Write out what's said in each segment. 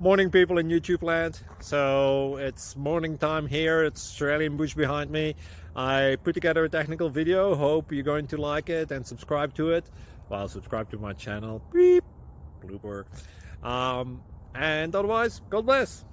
Morning, people in YouTube land. So it's morning time here. It's Australian bush behind me. I put together a technical video. Hope you're going to like it and subscribe to it. Well, subscribe to my channel. Beep. Blooper. And otherwise, God bless.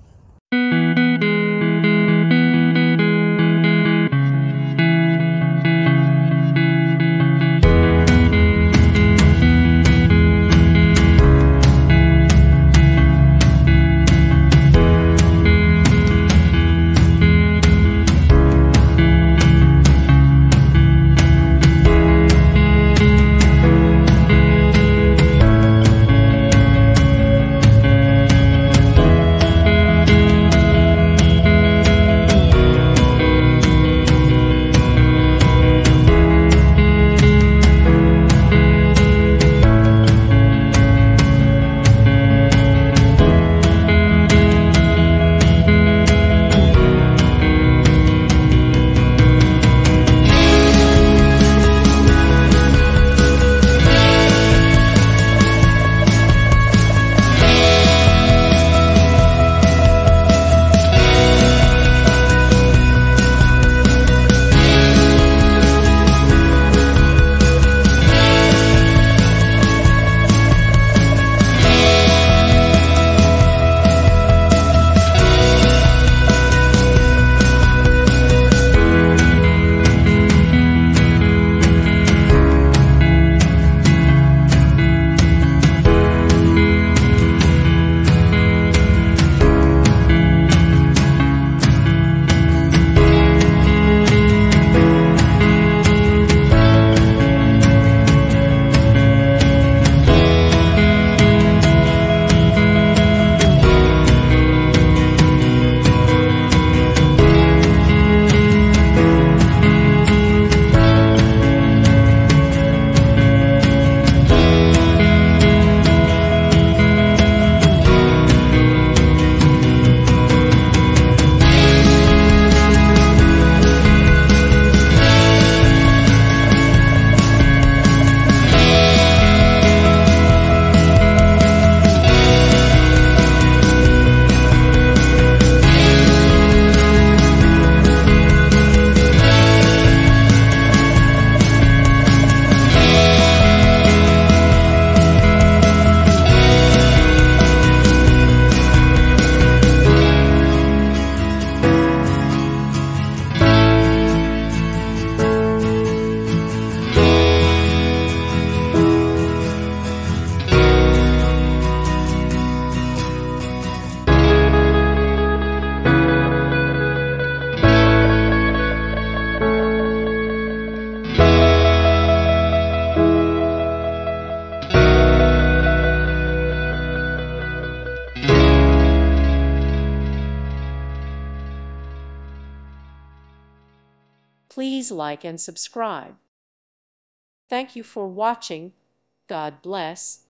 Please like and subscribe. Thank you for watching. God bless.